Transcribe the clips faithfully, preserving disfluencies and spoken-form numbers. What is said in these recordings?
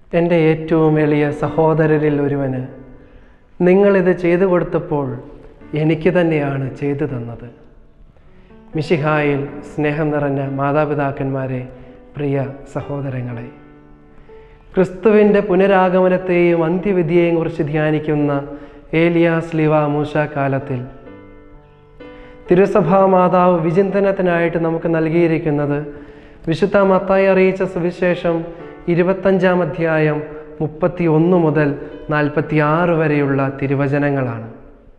എൻ്റെ ഏറ്റവും എളിയ സഹോദരരിൽ ഒരുവന് നിങ്ങളിത് ചെയ്തു കൊടുത്തപ്പോൾ എനിക്ക് തന്നെയാണ് ചെയ്തു തന്നത്. മിശിഹായിൽ സ്നേഹം നിറഞ്ഞ മാതാപിതാക്കന്മാരെ, പ്രിയ സഹോദരങ്ങളെ, ക്രിസ്തുവിൻ്റെ പുനരാഗമനത്തെയും അന്ത്യവിധിയെയും കുറിച്ച് ധ്യാനിക്കുന്ന ഏലിയ സ്ലീവ മൂശ കാലത്തിൽ തിരുസഭാ മാതാവ് വിചിന്തനത്തിനായിട്ട് നമുക്ക് നൽകിയിരിക്കുന്നത് വിശുദ്ധ മത്തായി അറിയിച്ച സുവിശേഷം ഇരുപത്തഞ്ചാം അധ്യായം മുപ്പത്തി ഒന്ന് മുതൽ നാൽപ്പത്തി ആറ് വരെയുള്ള തിരുവചനങ്ങളാണ്.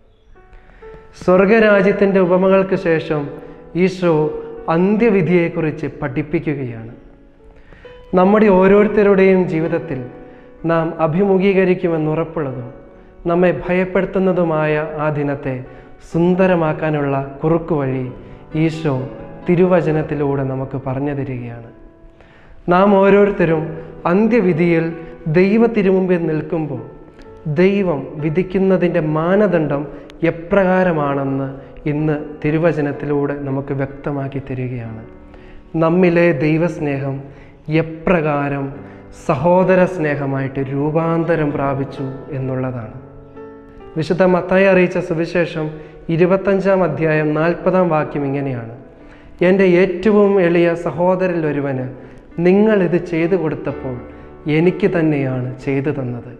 സ്വർഗരാജ്യത്തിൻ്റെ ഉപമകൾക്ക് ശേഷം ഈശോ അന്ത്യവിധിയെക്കുറിച്ച് പഠിപ്പിക്കുകയാണ്. നമ്മുടെ ഓരോരുത്തരുടെയും ജീവിതത്തിൽ നാം അഭിമുഖീകരിക്കുമെന്നുറപ്പുള്ളതും നമ്മെ ഭയപ്പെടുത്തുന്നതുമായ ആ ദിനത്തെ സുന്ദരമാക്കാനുള്ള കുറുക്കുവഴി ഈശോ തിരുവചനത്തിലൂടെ നമുക്ക് പറഞ്ഞു തരികയാണ്. നാം ഓരോരുത്തരും അന്ത്യവിധിയിൽ ദൈവ തിരുമുമ്പിൽ നിൽക്കുമ്പോൾ ദൈവം വിധിക്കുന്നതിൻ്റെ മാനദണ്ഡം എപ്രകാരമാണെന്ന് ഇന്ന് തിരുവചനത്തിലൂടെ നമുക്ക് വ്യക്തമാക്കി തരികയാണ്. നമ്മിലെ ദൈവസ്നേഹം എപ്രകാരം സഹോദര സ്നേഹമായിട്ട് രൂപാന്തരം പ്രാപിച്ചു എന്നുള്ളതാണ്. വിശുദ്ധ മത്തായി അറിയിച്ച സുവിശേഷം ഇരുപത്തഞ്ചാം അധ്യായം നാൽപ്പതാം വാക്യം ഇങ്ങനെയാണ്: എൻ്റെ ഏറ്റവും എളിയ സഹോദരിൽ ഒരുവന് നിങ്ങളിത് ചെയ്തു കൊടുത്തപ്പോൾ എനിക്ക് തന്നെയാണ് ചെയ്തു തന്നത്.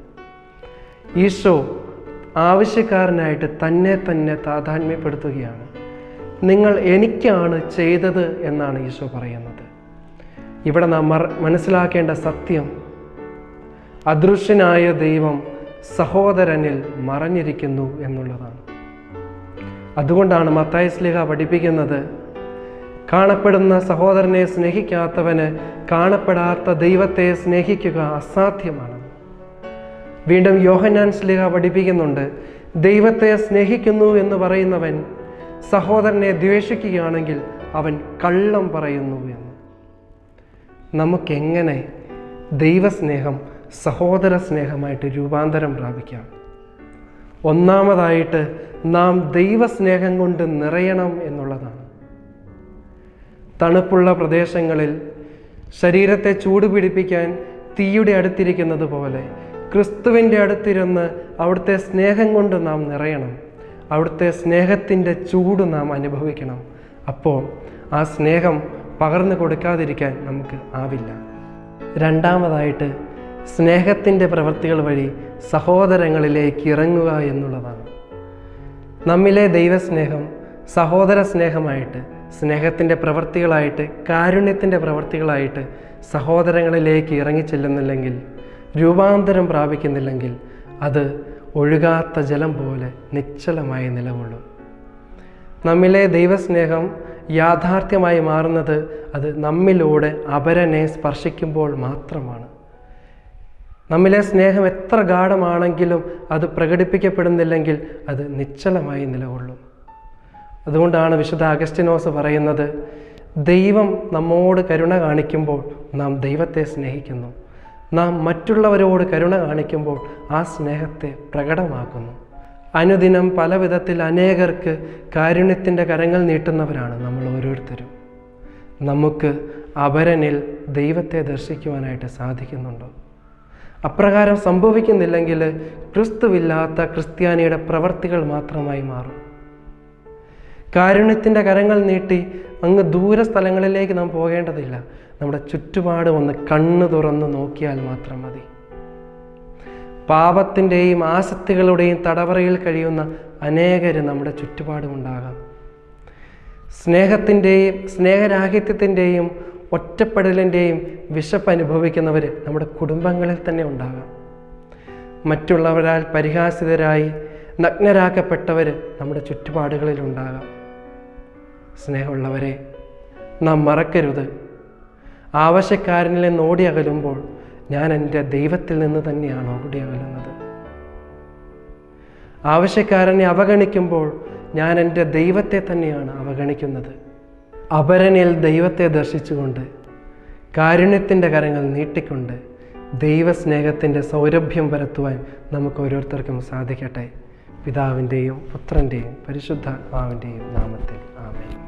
ഈശോ ആവശ്യക്കാരനായിട്ട് തന്നെ തന്നെ താതാത്മ്യപ്പെടുത്തുകയാണ്. നിങ്ങൾ എനിക്കാണ് ചെയ്തത് എന്നാണ് ഈശോ പറയുന്നത്. ഇവിടെ നാം മനസ്സിലാക്കേണ്ട സത്യം, അദൃശ്യനായ ദൈവം സഹോദരനിൽ മറഞ്ഞിരിക്കുന്നു എന്നുള്ളതാണ്. അതുകൊണ്ടാണ് മത്തായി ശ്ലീഹ പഠിപ്പിക്കുന്നത്, കാണപ്പെടുന്ന സഹോദരനെ സ്നേഹിക്കാത്തവന് കാണപ്പെടാത്ത ദൈവത്തെ സ്നേഹിക്കുക അസാധ്യമാണ്. വീണ്ടും യോഹന്നാൻ ശ്ലീഹ പഠിപ്പിക്കുന്നുണ്ട്, ദൈവത്തെ സ്നേഹിക്കുന്നു എന്ന് പറയുന്നവൻ സഹോദരനെ ദ്വേഷിക്കുകയാണെങ്കിൽ അവൻ കള്ളം പറയുന്നു എന്ന്. നമുക്കെങ്ങനെ ദൈവസ്നേഹം സഹോദര സ്നേഹമായിട്ട് രൂപാന്തരം പ്രാപിക്കാം? ഒന്നാമതായിട്ട് നാം ദൈവസ്നേഹം കൊണ്ട് നിറയണം എന്നുള്ളതാണ്. തണുപ്പുള്ള പ്രദേശങ്ങളിൽ ശരീരത്തെ ചൂടുപിടിപ്പിക്കാൻ തീയുടെ അടുത്തിരിക്കുന്നത് പോലെ ക്രിസ്തുവിൻ്റെ അടുത്തിരുന്ന് അവിടുത്തെ സ്നേഹം കൊണ്ട് നാം നിറയണം. അവിടുത്തെ സ്നേഹത്തിൻ്റെ ചൂട് നാം അനുഭവിക്കണം. അപ്പോൾ ആ സ്നേഹം പകർന്നു കൊടുക്കാതിരിക്കാൻ നമുക്ക് ആവില്ല. രണ്ടാമതായിട്ട് സ്നേഹത്തിൻ്റെ പ്രവൃത്തികൾ വഴി സഹോദരങ്ങളിലേക്ക് ഇറങ്ങുക എന്നുള്ളതാണ്. നമ്മിലെ ദൈവസ്നേഹം സഹോദര സ്നേഹമായിട്ട്, സ്നേഹത്തിൻ്റെ പ്രവൃത്തികളായിട്ട്, കാരുണ്യത്തിൻ്റെ പ്രവൃത്തികളായിട്ട് സഹോദരങ്ങളിലേക്ക് ഇറങ്ങിച്ചെല്ലുന്നില്ലെങ്കിൽ, രൂപാന്തരം പ്രാപിക്കുന്നില്ലെങ്കിൽ അത് ഒഴുകാത്ത ജലം പോലെ നിശ്ചലമായി നിലകൊള്ളും. നമ്മിലെ ദൈവസ്നേഹം യാഥാർത്ഥ്യമായി മാറുന്നത് അത് നമ്മിലൂടെ അപരനെ സ്പർശിക്കുമ്പോൾ മാത്രമാണ്. നമ്മിലെ സ്നേഹം എത്ര ഗാഢമാണെങ്കിലും അത് പ്രകടിപ്പിക്കപ്പെടുന്നില്ലെങ്കിൽ അത് നിശ്ചലമായി നിലകൊള്ളും. അതുകൊണ്ടാണ് വിശുദ്ധ അഗസ്റ്റിനോസ് പറയുന്നത്, ദൈവം നമ്മോട് കരുണ കാണിക്കുമ്പോൾ നാം ദൈവത്തെ സ്നേഹിക്കുന്നു. നാം മറ്റുള്ളവരോട് കരുണ കാണിക്കുമ്പോൾ ആ സ്നേഹത്തെ പ്രകടമാക്കുന്നു. അനുദിനം പല വിധത്തിൽ അനേകർക്ക് കാരുണ്യത്തിൻ്റെ കരങ്ങൾ നീട്ടുന്നവരാണ് നമ്മൾ ഓരോരുത്തരും. നമുക്ക് അപരനിൽ ദൈവത്തെ ദർശിക്കുവാനായിട്ട് സാധിക്കുന്നുണ്ടോ? അപ്രകാരം സംഭവിക്കുന്നില്ലെങ്കിൽ ക്രിസ്തുവില്ലാത്ത ക്രിസ്ത്യാനിയുടെ പ്രവർത്തികൾ മാത്രമായി മാറും. കാരുണ്യത്തിൻ്റെ കരങ്ങൾ നീട്ടി അങ്ങ് ദൂര സ്ഥലങ്ങളിലേക്ക് നാം പോകേണ്ടതില്ല. നമ്മുടെ ചുറ്റുപാട് ഒന്ന് കണ്ണു തുറന്ന് നോക്കിയാൽ മാത്രം മതി. പാപത്തിൻ്റെയും ആസക്തികളുടെയും തടവറയിൽ കഴിയുന്ന അനേകർ നമ്മുടെ ചുറ്റുപാടുമുണ്ടാകാം. സ്നേഹത്തിൻ്റെയും സ്നേഹരാഹിത്യത്തിൻ്റെയും ഒറ്റപ്പെടലിൻ്റെയും വിശപ്പ് അനുഭവിക്കുന്നവർ നമ്മുടെ കുടുംബങ്ങളിൽ തന്നെ ഉണ്ടാകാം. മറ്റുള്ളവരാൽ പരിഹാസിതരായി നഗ്നരാക്കപ്പെട്ടവർ നമ്മുടെ ചുറ്റുപാടുകളിലുണ്ടാകാം. സ്നേഹമുള്ളവരെ, നാം മറക്കരുത്, ആവശ്യക്കാരനിൽ നിന്ന് ഓടി അകലുമ്പോൾ ഞാൻ എൻ്റെ ദൈവത്തിൽ നിന്ന് തന്നെയാണ് ഓടി അകലുന്നത്. ആവശ്യക്കാരനെ അവഗണിക്കുമ്പോൾ ഞാൻ എൻ്റെ ദൈവത്തെ തന്നെയാണ് അവഗണിക്കുന്നത്. അപരനിൽ ദൈവത്തെ ദർശിച്ചുകൊണ്ട്, കാരുണ്യത്തിൻ്റെ കരങ്ങൾ നീട്ടിക്കൊണ്ട് ദൈവസ്നേഹത്തിൻ്റെ സൗരഭ്യം പരത്തുവാൻ നമുക്ക് ഓരോരുത്തർക്കും സാധിക്കട്ടെ. പിതാവിൻ്റെയും പുത്രൻ്റെയും പരിശുദ്ധാത്മാവിൻ്റെയും നാമത്തിൽ ആമേൻ.